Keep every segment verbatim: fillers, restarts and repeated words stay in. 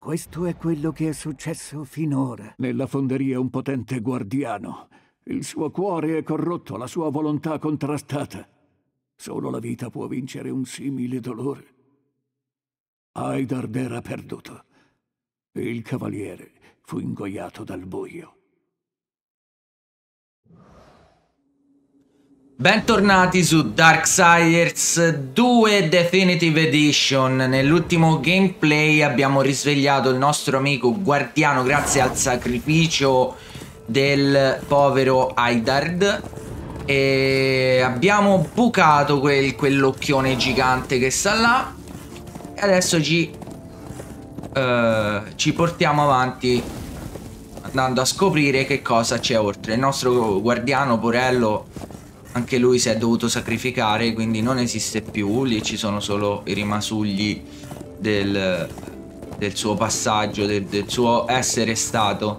Questo è quello che è successo finora. Nella fonderia un potente guardiano. Il suo cuore è corrotto, la sua volontà contrastata. Solo la vita può vincere un simile dolore. Aidard era perduto. Il cavaliere fu ingoiato dal buio. Bentornati su Darksiders due Definitive Edition. Nell'ultimo gameplay abbiamo risvegliato il nostro amico guardiano grazie al sacrificio del povero Aidard e abbiamo bucato quel, quell'occhione gigante che sta là e adesso ci, uh, ci portiamo avanti andando a scoprire che cosa c'è oltre. Il nostro guardiano Porello, anche lui si è dovuto sacrificare, quindi non esiste più. Lì ci sono solo i rimasugli del, del suo passaggio, del, del suo essere stato.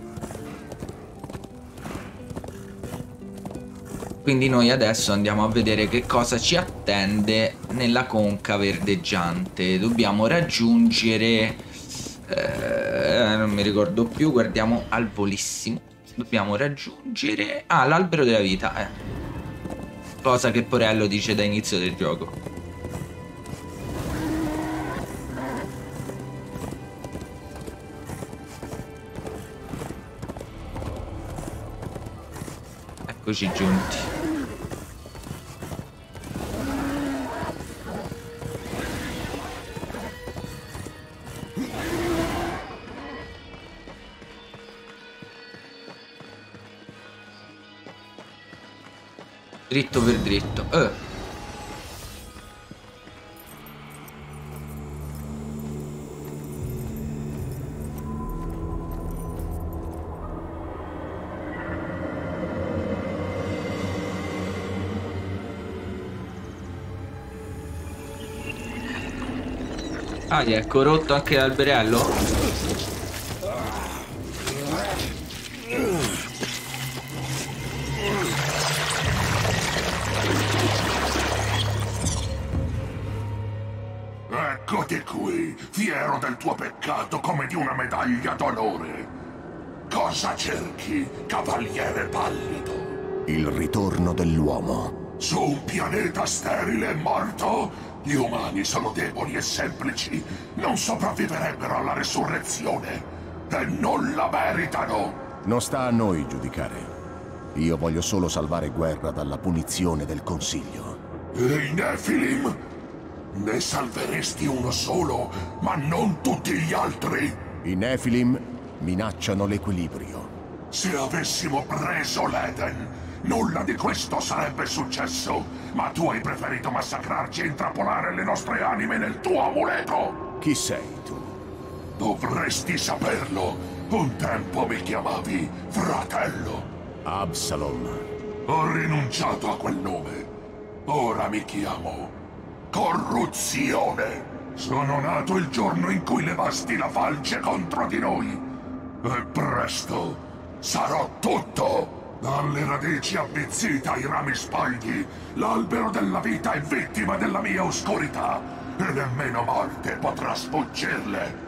Quindi noi adesso andiamo a vedere che cosa ci attende nella conca verdeggiante. Dobbiamo raggiungere... Eh, non mi ricordo più, guardiamo al volissimo. Dobbiamo raggiungere... Ah, l'albero della vita, eh. Cosa che Porello dice da inizio del gioco. Eccoci giunti. Dritto per dritto. Eh. Ah, gli è corrotto anche l'alberello? Eccoti qui, fiero del tuo peccato come di una medaglia d'onore. Cosa cerchi, cavaliere pallido? Il ritorno dell'uomo. Su un pianeta sterile e morto, gli umani sono deboli e semplici, non sopravviverebbero alla resurrezione e non la meritano. Non sta a noi giudicare. Io voglio solo salvare Guerra dalla punizione del Consiglio. E i Nephilim? Ne salveresti uno solo, ma non tutti gli altri. I Nephilim minacciano l'equilibrio. Se avessimo preso l'Eden, nulla di questo sarebbe successo. Ma tu hai preferito massacrarci e intrappolare le nostre anime nel tuo amuleto. Chi sei tu? Dovresti saperlo. Un tempo mi chiamavi fratello. Absalom. Ho rinunciato a quel nome. Ora mi chiamo Corruzione. Sono nato il giorno in cui levasti la falce contro di noi. E presto sarò tutto. Dalle radici avvizzita ai rami spagli, l'albero della vita è vittima della mia oscurità. E nemmeno morte potrà sfuggirle.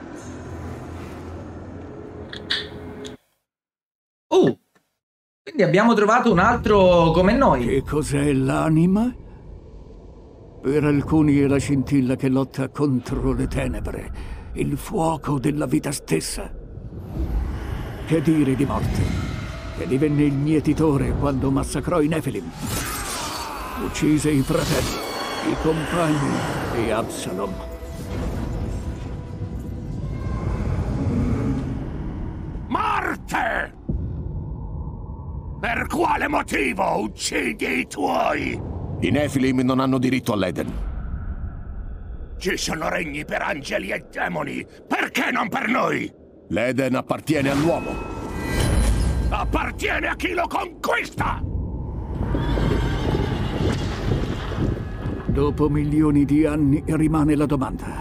Oh! Quindi abbiamo trovato un altro come noi. Che cos'è l'anima? Per alcuni è la scintilla che lotta contro le tenebre, il fuoco della vita stessa. Che dire di morte, che divenne il mietitore quando massacrò i Nephilim. Uccise i fratelli, i compagni di Absalom. Morte! Per quale motivo uccidi i tuoi? I Nephilim non hanno diritto all'Eden. Ci sono regni per angeli e demoni. Perché non per noi? L'Eden appartiene all'uomo. Appartiene a chi lo conquista! Dopo milioni di anni rimane la domanda.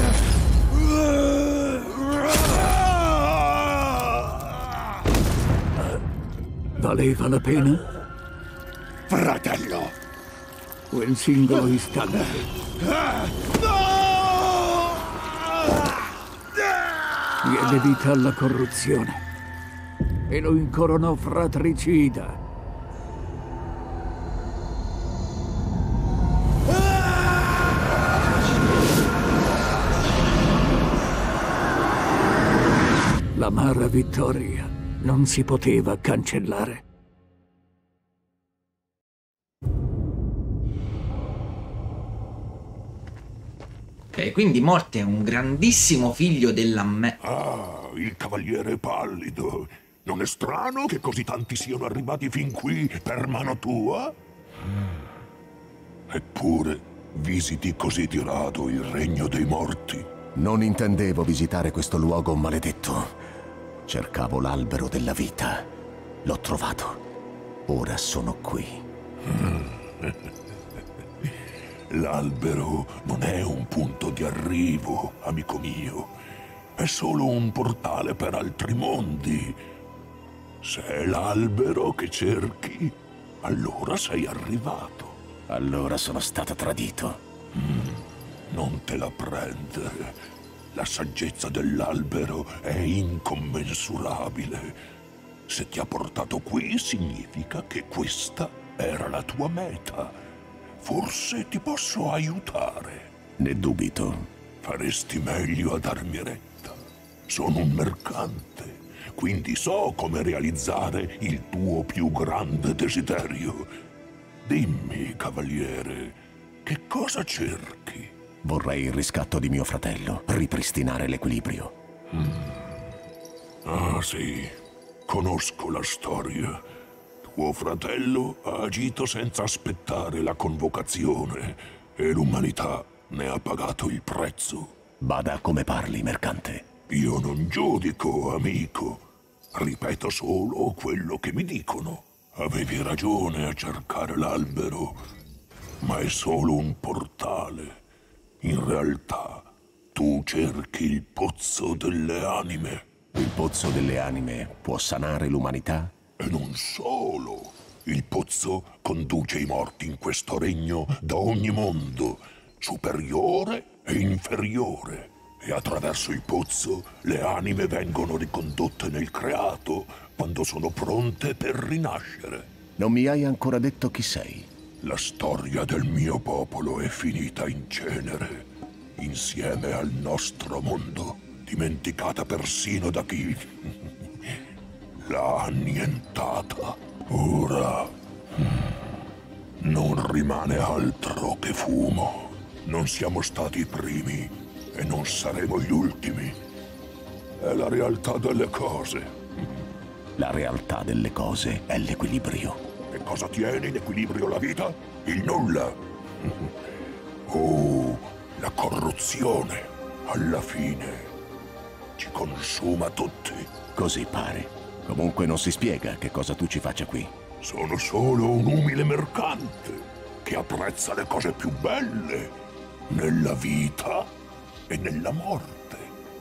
Valeva la pena? Fratello! Quel singolo istante. diede vita alla corruzione e lo incoronò fratricida. L'amara vittoria non si poteva cancellare. Ok, quindi Morte è un grandissimo figlio della me... Ah, il cavaliere pallido. Non è strano che così tanti siano arrivati fin qui per mano tua? Eppure visiti così di rado il regno dei morti. Non intendevo visitare questo luogo maledetto. Cercavo l'albero della vita. L'ho trovato. Ora sono qui. L'albero non è un punto di arrivo, amico mio. È solo un portale per altri mondi. Se è l'albero che cerchi, allora sei arrivato. Allora sono stato tradito. Mm, non te la prendere. La saggezza dell'albero è incommensurabile. Se ti ha portato qui, significa che questa era la tua meta. Forse ti posso aiutare. Ne dubito. Faresti meglio a darmi retta. Sono un mercante, quindi so come realizzare il tuo più grande desiderio. Dimmi, cavaliere, che cosa cerchi? Vorrei il riscatto di mio fratello, ripristinare l'equilibrio. Mm. Ah, sì. Conosco la storia. Tuo fratello ha agito senza aspettare la convocazione e l'umanità ne ha pagato il prezzo. Bada come parli, mercante. Io non giudico, amico. Ripeto solo quello che mi dicono. Avevi ragione a cercare l'albero, ma è solo un portale. In realtà, tu cerchi il pozzo delle anime. Il pozzo delle anime può sanare l'umanità? E non solo. Il pozzo conduce i morti in questo regno da ogni mondo, superiore e inferiore. E attraverso il pozzo le anime vengono ricondotte nel creato quando sono pronte per rinascere. Non mi hai ancora detto chi sei. La storia del mio popolo è finita in cenere, insieme al nostro mondo, dimenticata persino da chi l'ha annientata. Ora non rimane altro che fumo. Non siamo stati i primi e non saremo gli ultimi. È la realtà delle cose. La realtà delle cose è l'equilibrio. E cosa tiene in equilibrio la vita? Il nulla. Oh, la corruzione, alla fine, ci consuma tutti. Così pare. Comunque non si spiega che cosa tu ci faccia qui. Sono solo un umile mercante che apprezza le cose più belle nella vita e nella morte.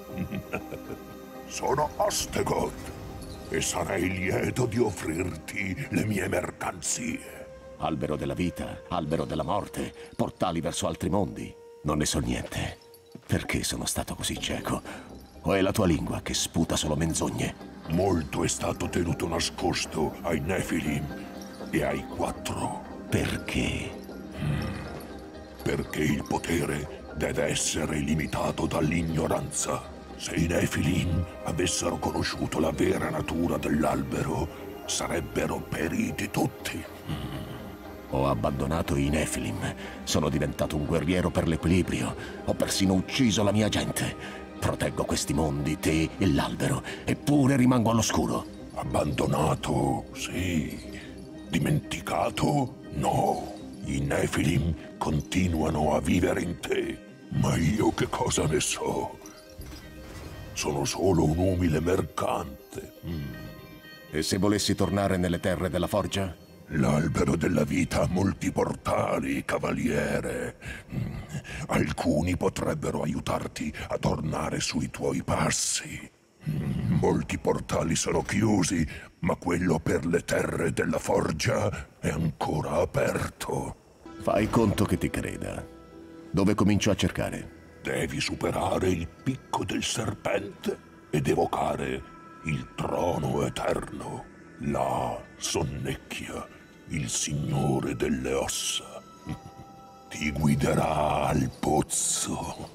Sono Astegoth e sarei lieto di offrirti le mie mercanzie. Albero della vita, albero della morte, portali verso altri mondi. Non ne so niente. Perché sono stato così cieco? O è la tua lingua che sputa solo menzogne? Molto è stato tenuto nascosto ai Nephilim e ai Quattro. Perché? Perché il potere deve essere limitato dall'ignoranza. Se i Nephilim avessero conosciuto la vera natura dell'albero, sarebbero periti tutti. Ho abbandonato i Nephilim. Sono diventato un guerriero per l'equilibrio. Ho persino ucciso la mia gente. Proteggo questi mondi, te e l'albero, eppure rimango all'oscuro. Abbandonato, sì. Dimenticato, no. I Nephilim continuano a vivere in te. Ma io che cosa ne so? Sono solo un umile mercante. Mm. E se volessi tornare nelle terre della forgia? L'albero della vita ha molti portali, cavaliere. Mm. Alcuni potrebbero aiutarti a tornare sui tuoi passi. Mm. Molti portali sono chiusi, ma quello per le terre della forgia è ancora aperto. Fai conto che ti creda. Dove comincio a cercare? Devi superare il picco del serpente ed evocare il trono eterno, la Sonnecchia, il signore delle ossa. Ti guiderà al pozzo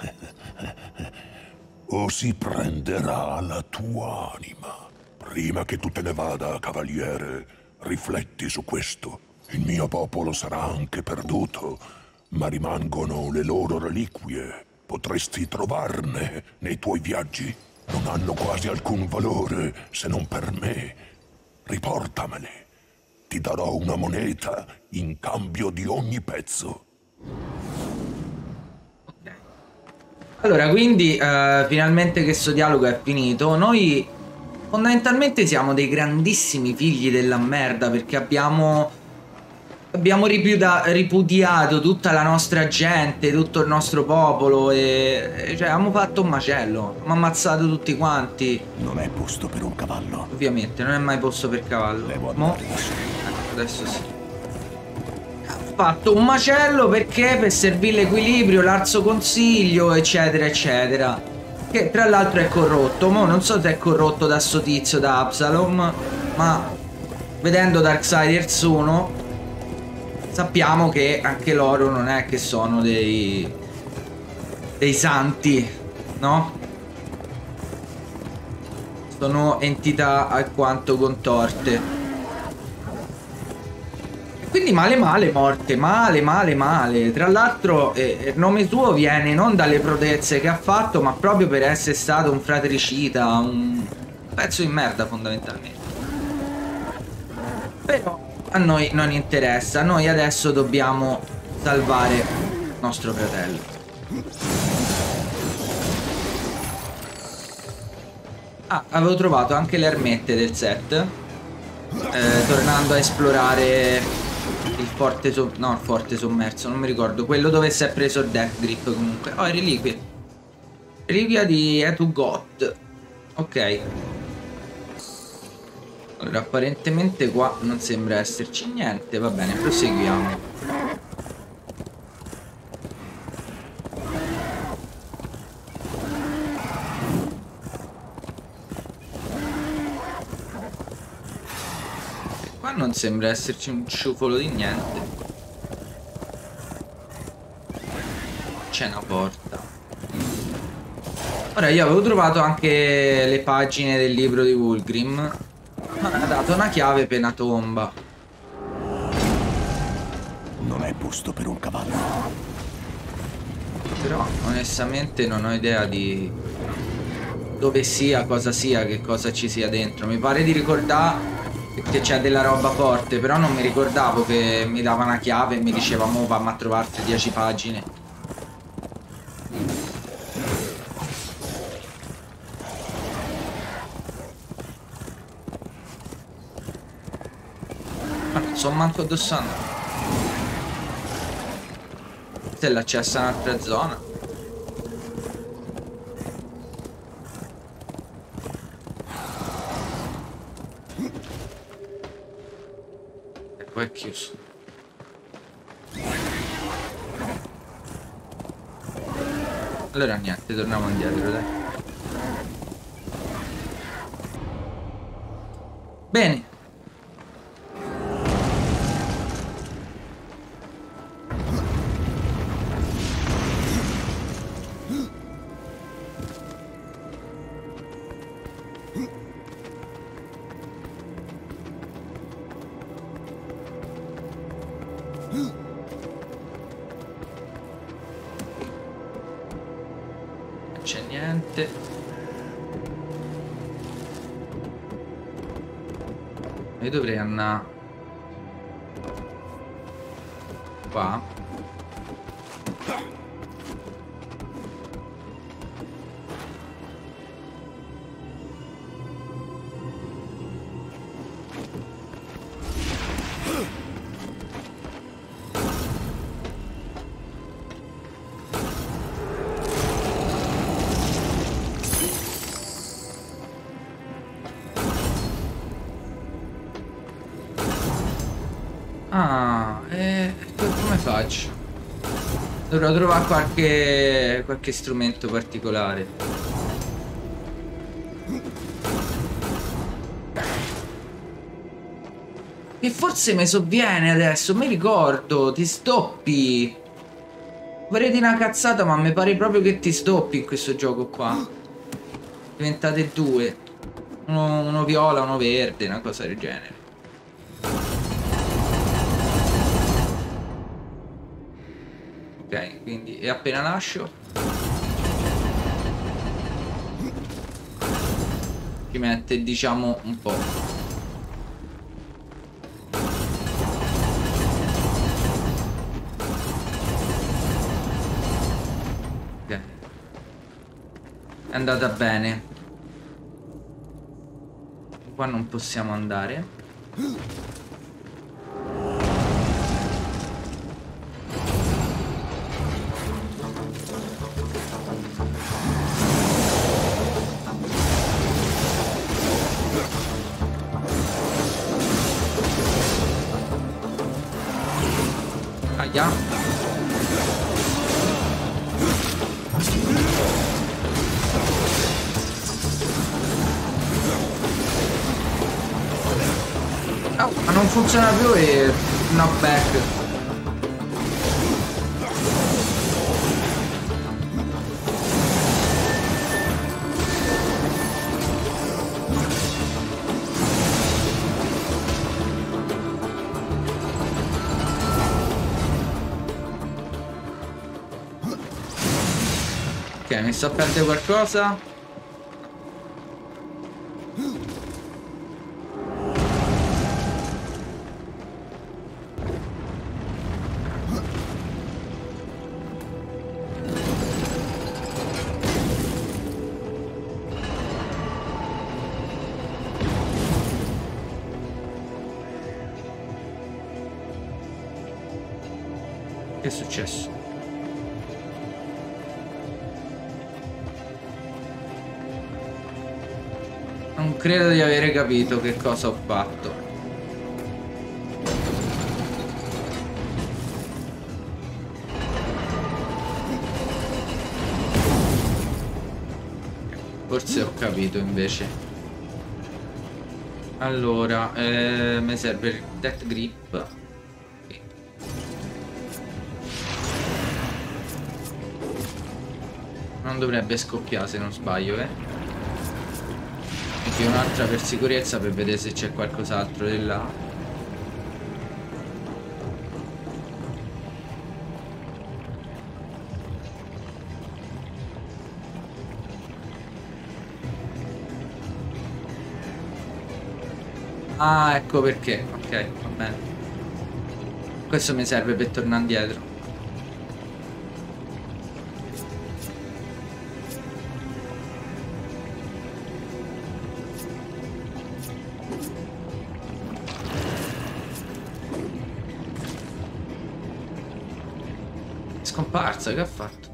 o si prenderà la tua anima. Prima che tu te ne vada, cavaliere, rifletti su questo. Il mio popolo sarà anche perduto, ma rimangono le loro reliquie. Potresti trovarne nei tuoi viaggi. Non hanno quasi alcun valore se non per me. Riportamele. Ti darò una moneta in cambio di ogni pezzo. Allora, quindi uh, finalmente che questo dialogo è finito. Noi fondamentalmente siamo dei grandissimi figli della merda, perché abbiamo abbiamo ripudia ripudiato tutta la nostra gente, tutto il nostro popolo e, e cioè abbiamo fatto un macello, abbiamo ammazzato tutti quanti. Non è posto per un cavallo. Ovviamente non è mai posto per cavallo. Devo Mo? andare da solo. Ecco, adesso sì. Fatto un macello perché per servire l'equilibrio, l'arzo consiglio, eccetera eccetera, che tra l'altro è corrotto. Mo non so se è corrotto da sto tizio, da Absalom, ma vedendo Darksiders uno sappiamo che anche loro non è che sono dei dei santi, no? Sono entità alquanto contorte. Quindi male male morte, male male male. Tra l'altro eh, il nome suo viene non dalle prodezze che ha fatto, ma proprio per essere stato un fratricida, un pezzo di merda fondamentalmente. Però a noi non interessa, noi adesso dobbiamo salvare nostro fratello. Ah, avevo trovato anche le armette del set, eh, tornando a esplorare il forte so no, il forte sommerso, non mi ricordo, quello dove si è preso il Death Grip comunque. Oh, reliquie. Reliquia di Etugot. Ok. Allora, apparentemente qua non sembra esserci niente. Va bene, proseguiamo. Qua non sembra esserci un ciufolo di niente. C'è una porta. Ora, io avevo trovato anche le pagine del libro di Vulgrim. Ma mi ha dato una chiave per una tomba. Non è posto per un cavallo. Però onestamente non ho idea di dove sia, cosa sia, che cosa ci sia dentro. Mi pare di ricordare che c'è della roba forte, però non mi ricordavo che mi dava una chiave e mi diceva mo vamma a trovarti dieci pagine. Ma non so manco dove sono. Se l'accesso a un'altra zona. E poi è chiuso. Allora niente, torniamo indietro, dai. Bene. C'è niente. Io dovrei andare qua. Ah, e come faccio? Dovrò trovare qualche qualche strumento particolare. E forse mi sovviene adesso, mi ricordo, ti stoppi. Vorrei dire una cazzata, ma mi pare proprio che ti stoppi in questo gioco qua. Diventate due. Uno, uno viola, uno verde, una cosa del genere. Ok, quindi e appena lascio ci mette, diciamo, un po'. Ok, è andata bene. Qua non possiamo andare. Aia. Oh, ma non funziona più e knockback. Ok, mi sto a perdere qualcosa. Che è successo? Non credo di avere capito che cosa ho fatto. Forse ho capito invece. Allora, eh, mi serve il Death Grip. Non dovrebbe scoppiare se non sbaglio, eh. E un'altra per sicurezza per vedere se c'è qualcos'altro di là. Ah, ecco perché. Ok, va bene. Questo mi serve per tornare indietro. Scomparsa, che ha fatto?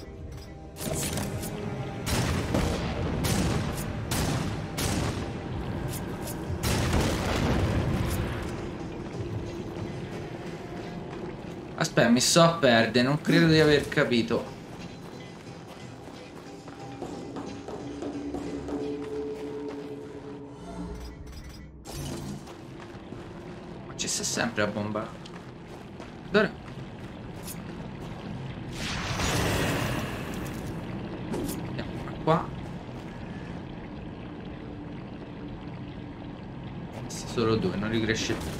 Aspetta, mi sto a perdere, non credo di aver capito. Ma ci sta sempre a bomba. Dove? Qua solo due, non ricresce più.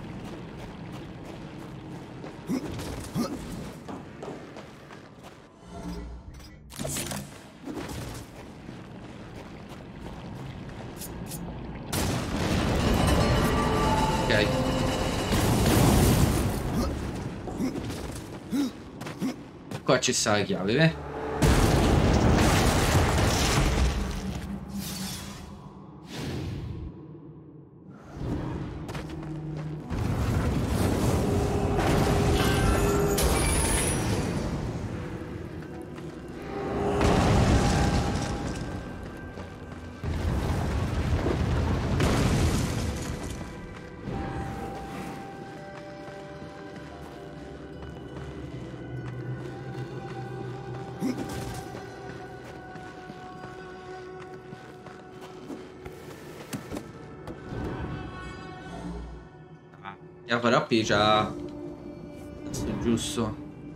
Ok, qua ci sta la chiave, eh? Ya Farappi c'ha... giusto.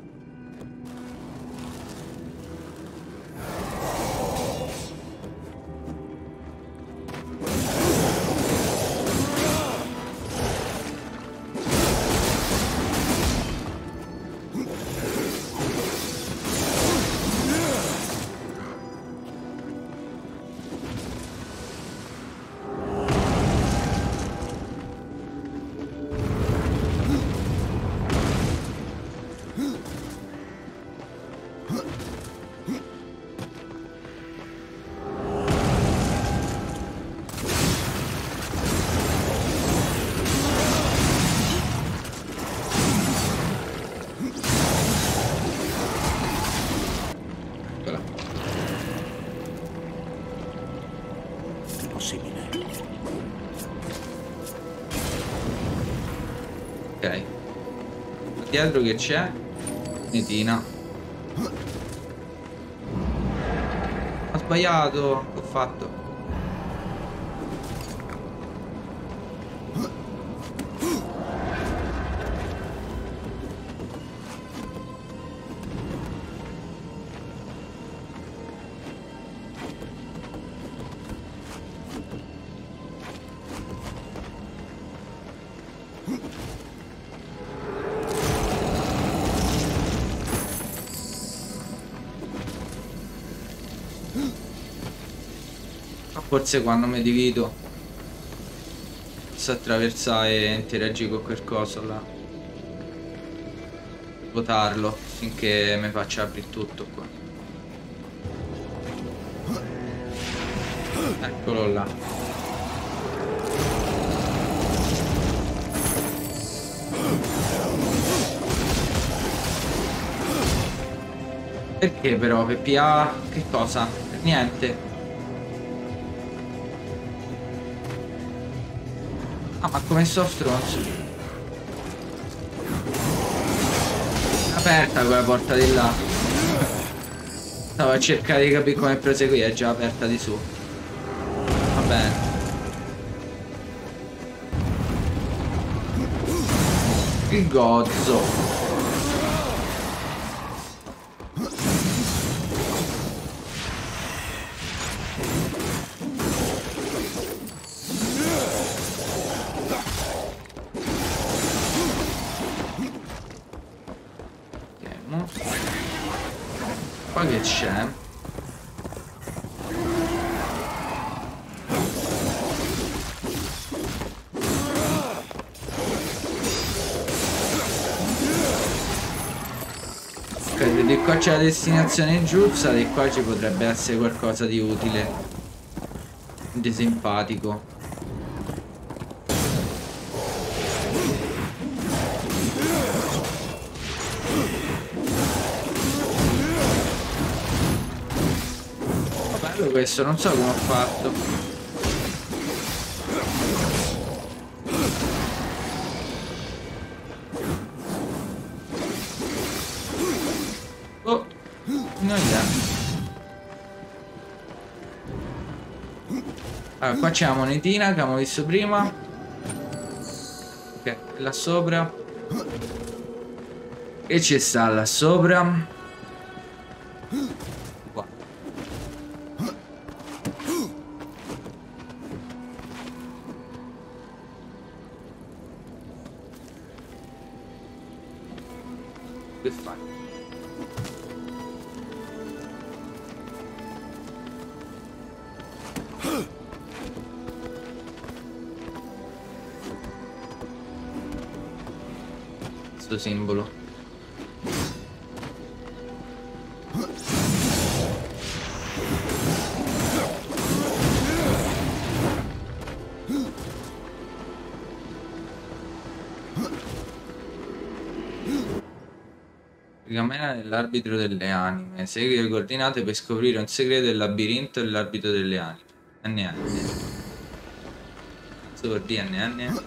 Possibile. Ok. Dietro che c'è? Netina. Ho sbagliato. Che ho fatto? Forse quando mi divido posso attraversare e interagire con quel coso là, votarlo finché mi faccia aprire tutto qua. Eccolo là. Perché però per P A che cosa? Per niente. Ah, ma come sto stronzo? È aperta quella porta di là. Stavo a cercare di capire come proseguire, è già aperta di su. Va bene. Il gozzo. Qua che c'è? Ok, di qua c'è la destinazione giusta, di qua ci potrebbe essere qualcosa di utile, di simpatico. Questo non so come ho fatto. Oh, non idea. Allora, qua c'è la monetina che abbiamo visto prima. Ok, là sopra. E ci sta là sopra. Che fai? Questo simbolo. Pergamena dell'arbitro delle anime. Segui le coordinate per scoprire un segreto del labirinto dell'arbitro delle anime. N N. Super D N N.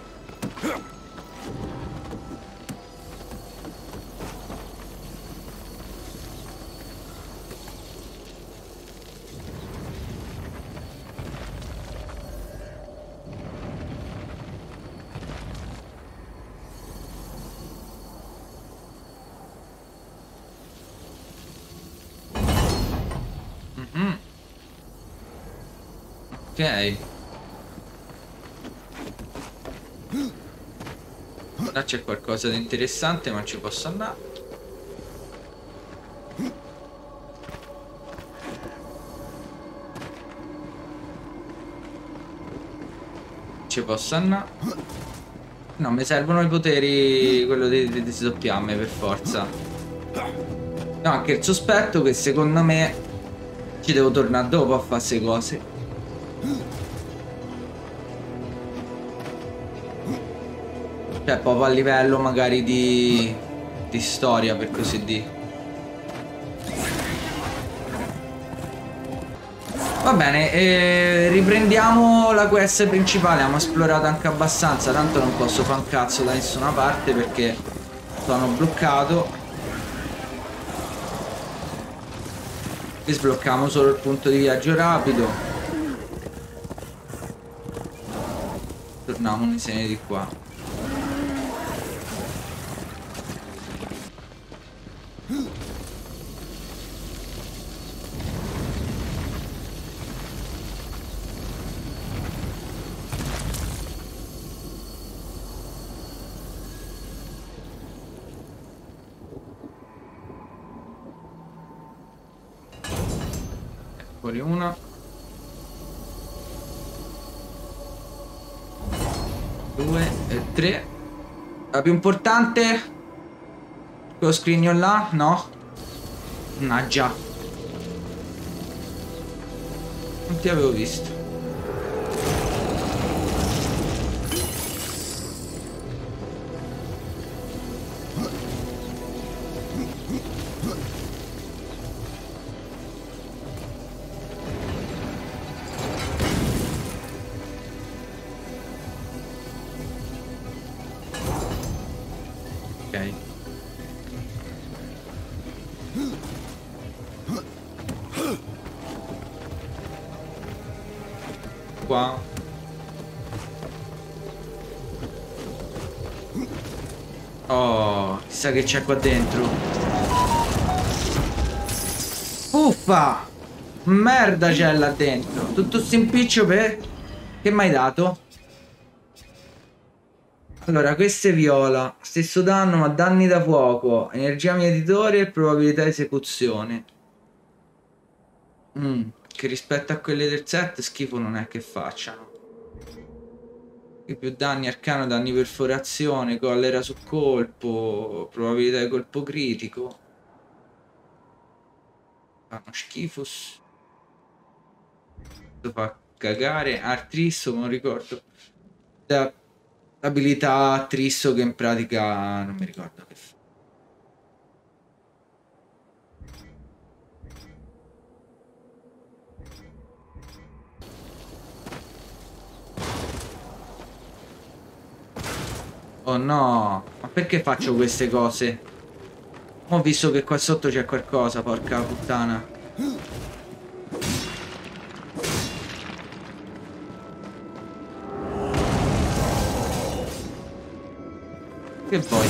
Ok. Là c'è qualcosa di interessante, ma ci posso andare. Ci posso andare. No, mi servono i poteri, quello di, di, di sdoppiarmi per forza. No, anche il sospetto che secondo me ci devo tornare dopo a fare queste cose. Cioè proprio a livello magari di, di storia, per così dire. Va bene, eh, riprendiamo la quest principale. Abbiamo esplorato anche abbastanza. Tanto non posso fare un cazzo da nessuna parte perché sono bloccato. Qui sblocchiamo solo il punto di viaggio rapido. Torniamo nei segni di qua. Fuori una. Due e tre. La più importante. Quello scrigno là? No. Mannaggia. Non ti avevo visto. Ok. Qua. Oh, chissà che c'è qua dentro. Uffa! Merda c'è là dentro. Tutto sto impiccio per... Che mi hai dato? Allora, questo è viola. Stesso danno, ma danni da fuoco. Energia mietitore e probabilità di esecuzione. Mm, che rispetto a quelle del set schifo non è che facciano. E più danni arcano, danni perforazione, collera su colpo, probabilità di colpo critico. Fanno schifo. Questo fa cagare. Artrisso, non ricordo. Da... L'abilità Trisso che in pratica non mi ricordo che fa. Oh no, ma perché faccio queste cose? Ho visto che qua sotto c'è qualcosa, porca puttana. Che vuoi?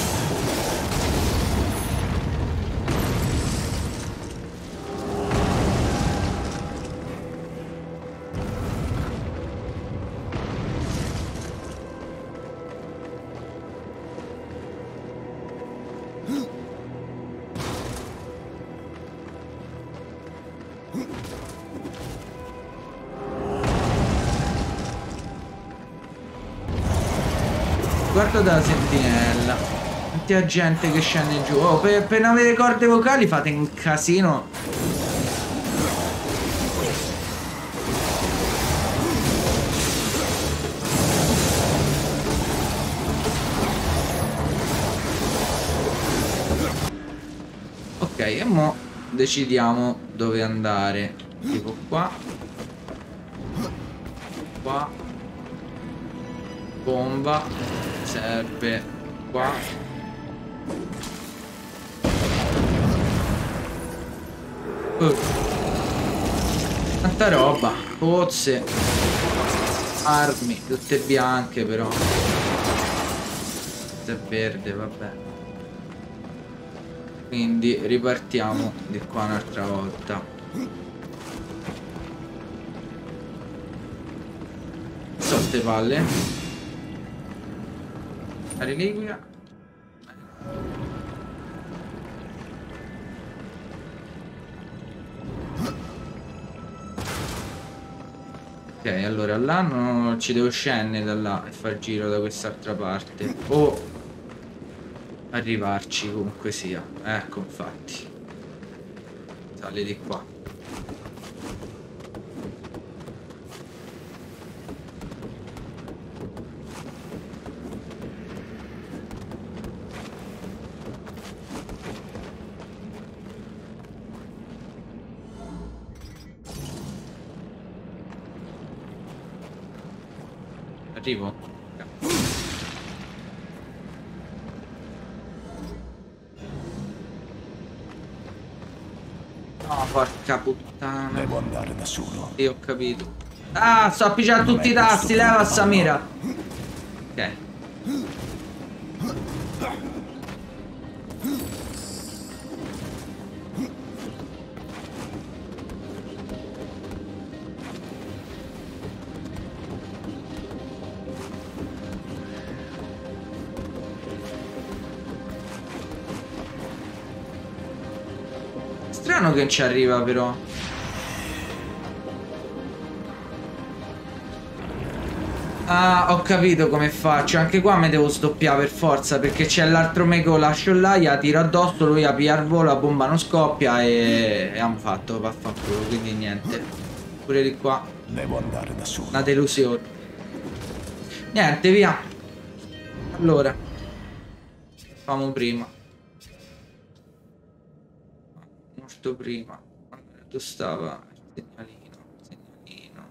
Guarda dalla sentinella. Quanta gente che scende giù. Oh, per, per non avere corde vocali fate un casino. Ok, e mo decidiamo dove andare. Tipo qua. Qua. Bomba. Serve qua. Uh. Tanta roba. Pozze. Armi. Tutte bianche però. Questo è verde, vabbè. Quindi ripartiamo di qua un'altra volta. so ste palle. La reliquia. Ok, allora là non ci devo scendere da là e far giro da quest'altra parte. O arrivarci comunque sia. Ecco, infatti. Sale di qua. Arrivo? No, porca puttana. Devo andare da solo. Sì, ho capito. Ah, sto a pigiare tutti i tasti, leva Samira. Ok. Strano che non ci arriva però. Ah, ho capito come faccio. Anche qua mi devo sdoppiare per forza, perché c'è l'altro me che lo lascio là, gli tiro addosso, lui a piglia il volo, la bomba non scoppia e, e hanno fatto, vaffanculo, quindi niente. Pure di qua. Devo andare da solo. Una delusione. Niente, via. Allora. Facciamo prima. Molto prima. Quando stava il segnalino. Segnalino.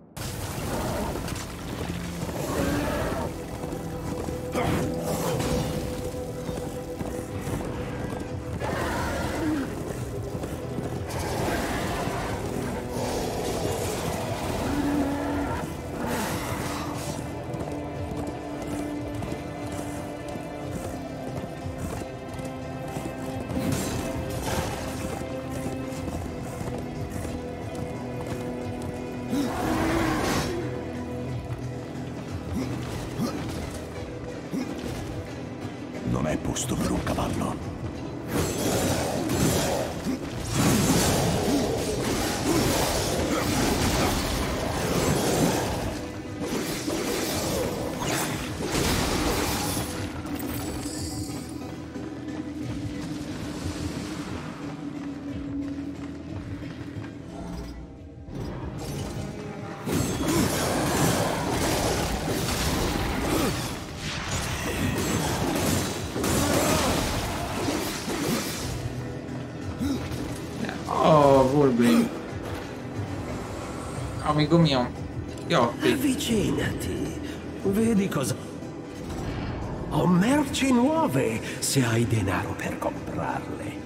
Non è posto per un cavallo. Oh, Wolverine. Amico mio, ti offri. Avvicinati, vedi cosa... Ho merci nuove, se hai denaro per comprarle.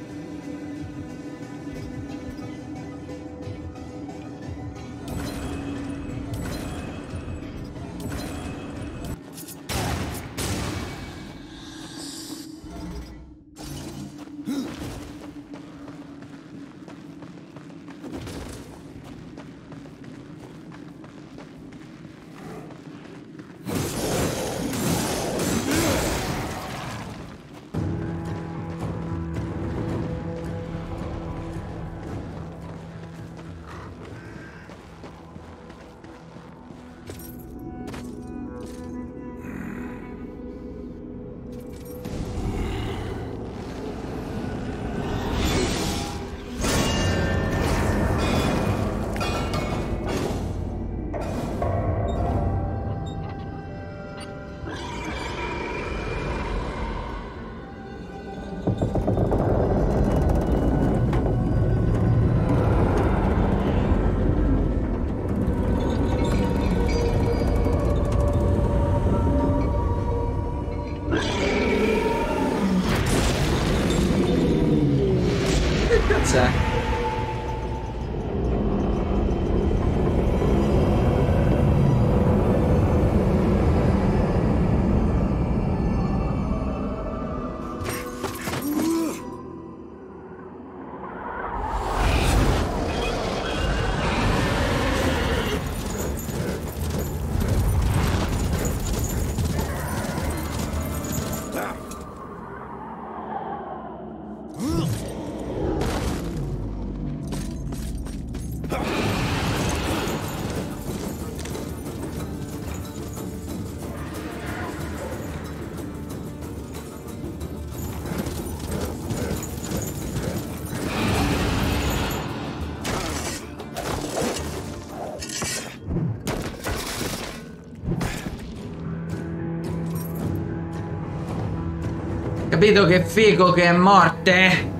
Capito che figo che è morte?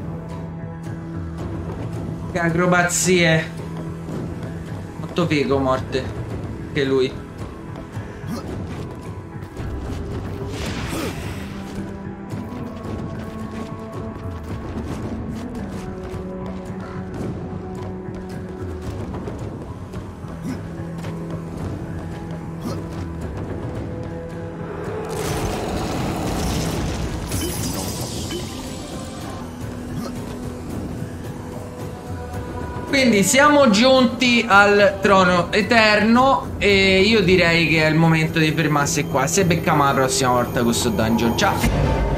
Che acrobazie. Molto figo morte. Che lui. Quindi siamo giunti al trono eterno e io direi che è il momento di fermarsi qua. Se becchiamo la prossima volta questo dungeon. Ciao!